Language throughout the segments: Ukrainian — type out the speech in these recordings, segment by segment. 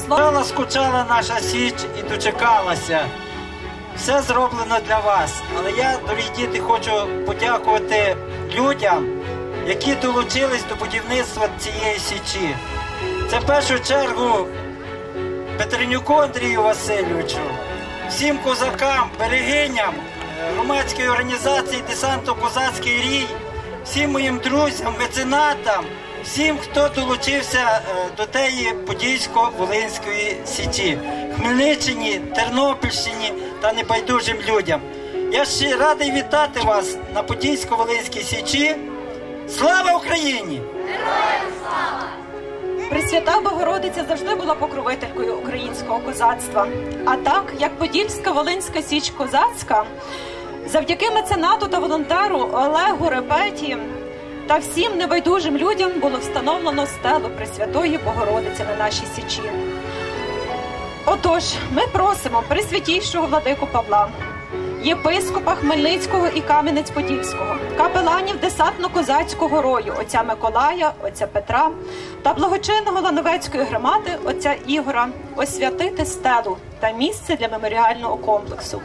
слово. Скучала наша Січ і дочекалася. Все зроблено для вас. Але я, дорогі діти, хочу подякувати людям, які долучились до будівництва цієї Січі. Це в першу чергу Петренюку Андрію Васильовичу, всім козакам, берегиням, громадської організації «Десантно-козацький рій», всім моїм друзям, меценатам, всім, хто долучився до тієї Подільсько-Волинської Січі, Хмельниччині, Тернопільщині та небайдужим людям. Я ще радий вітати вас на Подільсько-Волинській Січі. Слава Україні! Героям слава! Пресвята Богородиця завжди була покровителькою українського козацтва. А так, як Подільська Волинська Січ козацька, завдяки меценату та волонтеру Олегу Репеті та всім небайдужим людям було встановлено стелу Пресвятої Богородиці на нашій Січі. Отож, ми просимо Пресвятійшого владику Павла, єпископа Хмельницького і Кам'янець-Подільського, капеланів Десантно-козацького рою, отця Миколая, отця Петра та благочинного Лановецької громади, отця Ігора, освятити стелу та місце для меморіального комплексу.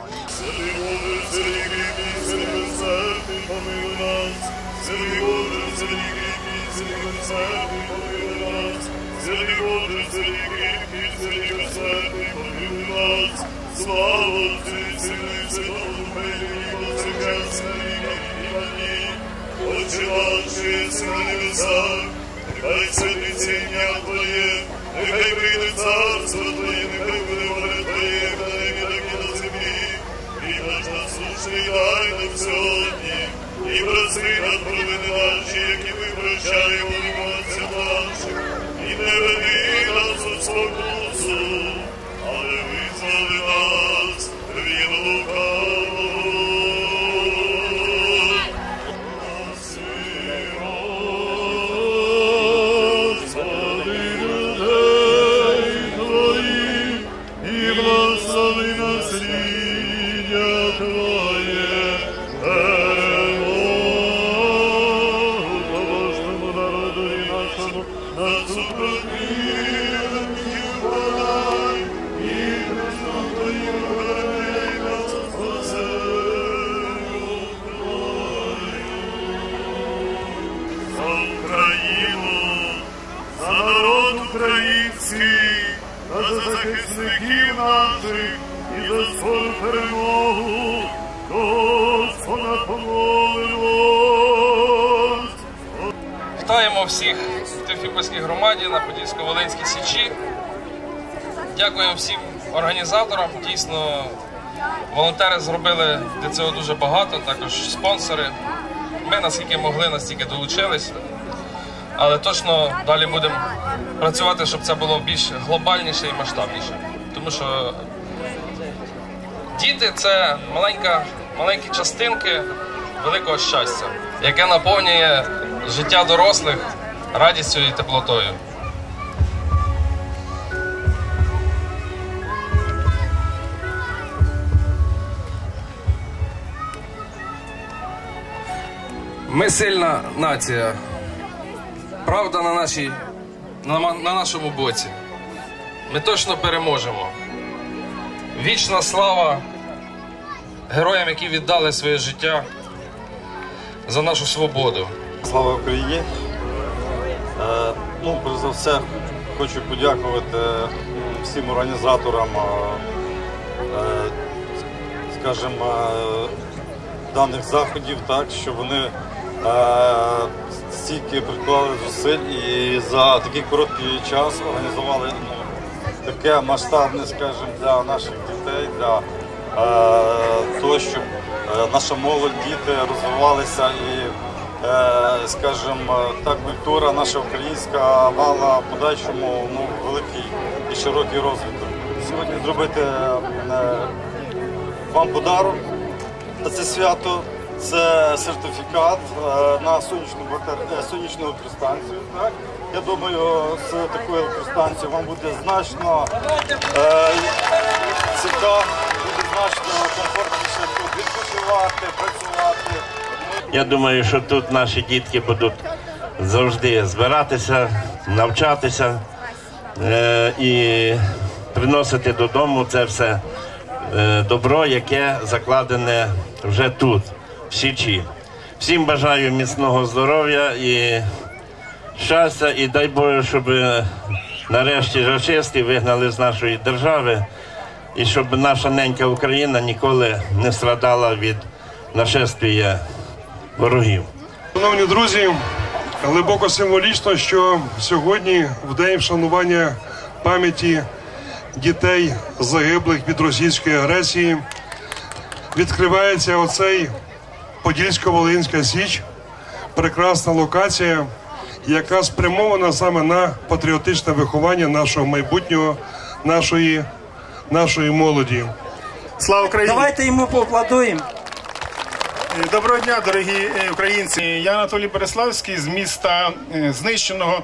Слава Отцю, Сину і Святому Отче наш, єси на небесах, нехай святиться ім'я Твоє, нехай прийде царство Твоє, нехай буде воля Твоє, на небі, так і на землі. Хліб наш насущний дай нам сьогодні, і прости нам провини наші, які ми прощаємо винуватцям нашим, і не веди нас у спокусу, але визволи нас від лукавого. За захисників наших і за свою перемогу, Господа помолимо. Вітаємо всіх в Тевфікольській громаді на Подільсько-Волинській Січі. Дякуємо всім організаторам. Дійсно, волонтери зробили для цього дуже багато, також спонсори. Ми, наскільки могли, настільки долучились. Але точно далі будемо працювати, щоб це було більш глобальніше і масштабніше. Тому що діти – це маленькі частинки великого щастя, яке наповнює життя дорослих радістю і теплотою. Ми сильна нація. Правда на нашому боці. Ми точно переможемо. Вічна слава героям, які віддали своє життя за нашу свободу. Слава Україні! Перш за все, хочу подякувати всім організаторам, скажімо, даних заходів, так, що вони стільки приклали зусиль і за такий короткий час організували таке масштабне, скажімо, для наших дітей, для того, щоб наша молодь, діти розвивалися і, скажімо, та культура наша українська мала в подальшому великий і широкий розвиток. Сьогодні зробити вам подарунок на це свято. Це сертифікат на сонячну електростанцію. Так? Я думаю, з такою електростанцією вам буде значно цікаво, буде значно комфортніше тут відпочивати, працювати. Я думаю, що тут наші дітки будуть завжди збиратися, навчатися. і приносити додому це все добро, яке закладене вже тут, в Січі. Всім бажаю міцного здоров'я і щастя, і дай Боже, щоб нарешті рашисти вигнали з нашої держави, і щоб наша ненька Україна ніколи не страдала від нашествия ворогів. Шановні друзі, глибоко символічно, що сьогодні, в день вшанування пам'яті дітей, загиблих від російської агресії, відкривається оцей Подільсько-Волинська Січ, прекрасна локація, яка спрямована саме на патріотичне виховання нашого майбутнього, нашої молоді. Слава Україні! Давайте йому поаплодуємо. Доброго дня, дорогі українці! Я Анатолій Береславський з міста, знищеного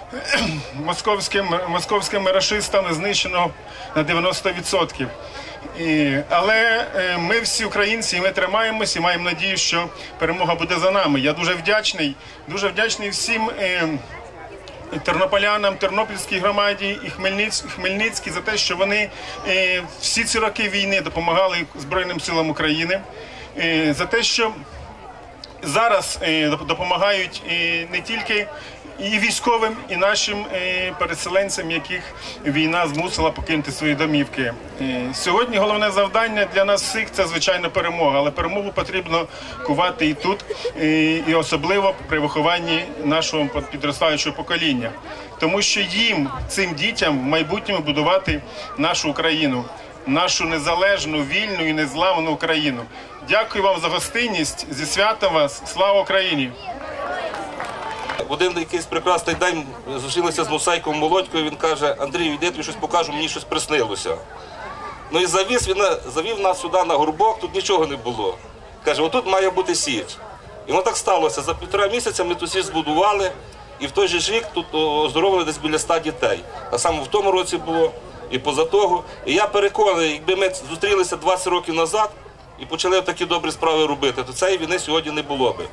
московськими рашистами, знищеного на 90%. Але ми всі українці, і ми тримаємося і маємо надію, що перемога буде за нами. Я дуже вдячний всім тернополянам, Тернопільській громаді і Хмельницькій за те, що вони всі ці роки війни допомагали Збройним силам України, за те, що зараз допомагають не тільки і військовим, і нашим переселенцям, яких війна змусила покинути свої домівки. Сьогодні головне завдання для нас всіх – це, звичайно, перемога. Але перемогу потрібно кувати і тут, і особливо при вихованні нашого підростаючого покоління. Тому що їм, цим дітям, в майбутньому будувати нашу Україну, нашу незалежну, вільну і незламну Україну. Дякую вам за гостинність, зі святом вас, слава Україні! В один якийсь прекрасний день зустрілися з Мусайком Молодькою, він каже: Андрій, йди, тобі щось покажу, мені щось приснилося. Ну і завів нас сюди на горбок, тут нічого не було. Каже, отут має бути Січ. І воно так сталося, за 1,5 місяця ми ту Січ збудували, і в той же ж рік тут оздоровили десь біля 100 дітей. А саме в тому році було, і поза того. І я переконаний, якби ми зустрілися 20 років назад і почали такі добрі справи робити, то цієї війни сьогодні не було би.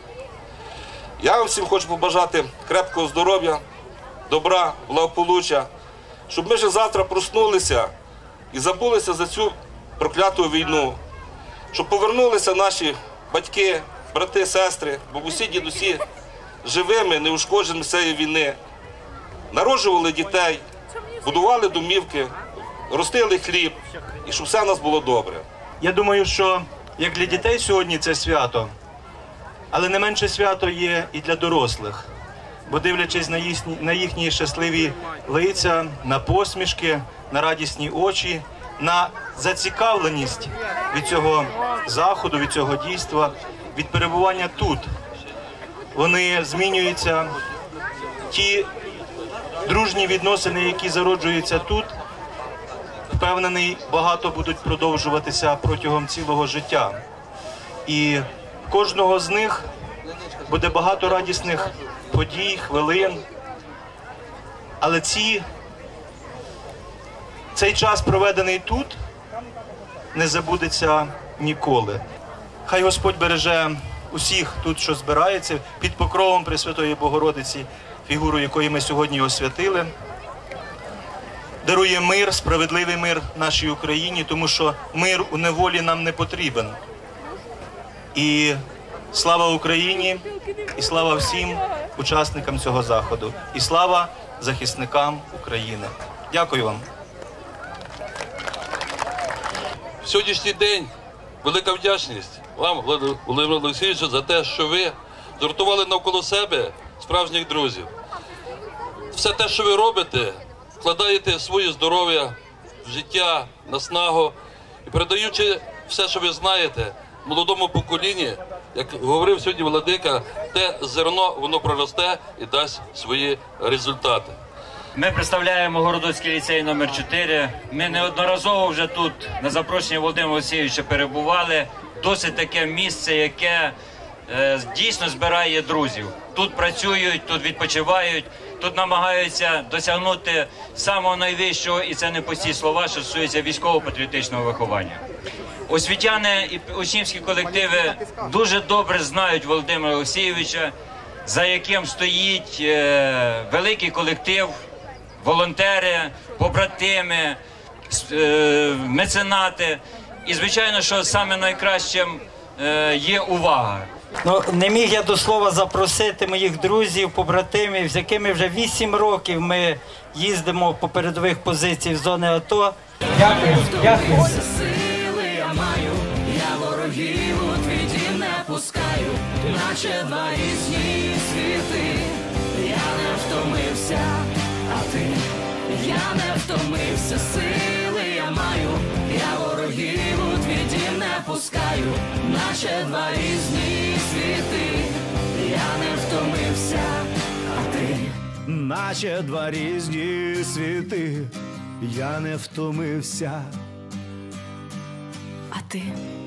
Я вам всім хочу побажати крепкого здоров'я, добра, благополуччя, щоб ми вже завтра проснулися і забулися за цю прокляту війну, щоб повернулися наші батьки, брати, сестри, бабусі, дідусі живими, неушкодженими з цієї війни, народжували дітей, будували домівки, ростили хліб, і щоб все у нас було добре. Я думаю, що як для дітей сьогодні це свято, але не менше свято є і для дорослих, бо дивлячись на їхні щасливі лиця, на посмішки, на радісні очі, на зацікавленість від цього заходу, від цього дійства, від перебування тут, вони змінюються, ті дружні відносини, які зароджуються тут, впевнений, багато будуть продовжуватися протягом цілого життя. І кожного з них буде багато радісних подій, хвилин, але цей час, проведений тут, не забудеться ніколи. Хай Господь береже усіх тут, що збирається, під покровом Пресвятої Богородиці, фігуру якої ми сьогодні освятили, дарує мир, справедливий мир нашій Україні, тому що мир у неволі нам не потрібен. І слава Україні, і слава всім учасникам цього заходу, і слава захисникам України. Дякую вам. В сьогоднішній день велика вдячність вам, Володимиру Олексійовичу, за те, що ви згуртували навколо себе справжніх друзів. Все те, що ви робите, вкладаєте своє здоров'я, життя, наснагу і передаючи все, що ви знаєте, молодому поколінні, як говорив сьогодні Владика, те зерно, воно проросте і дасть свої результати. Ми представляємо Городоцький ліцей номер 4. Ми неодноразово вже тут на запрошення Володимира Олексійовича перебували. Досить таке місце, яке дійсно збирає друзів. Тут працюють, тут відпочивають, тут намагаються досягнути самого найвищого, і це не пусті слова, що стосується військово-патріотичного виховання. Освітяни і учнівські колективи дуже добре знають Володимира Олексійовича, за яким стоїть великий колектив волонтери, побратими, меценати. І, звичайно, що саме найкращим є увага. Ну, не міг я до слова запросити моїх друзів, побратимів, з якими вже 8 років ми їздимо по передових позиціях зони АТО. Дякую, дякую. Сили я маю, я ворогів у твій дім не пускаю, наче два різні світи. Я не втомився, а ти, я не втомився, сили я маю, я ворогів у твій дім не пускаю, наче два різні світи. Я не втомився, а ти, наче два різні світи. Я не втомився, а ти.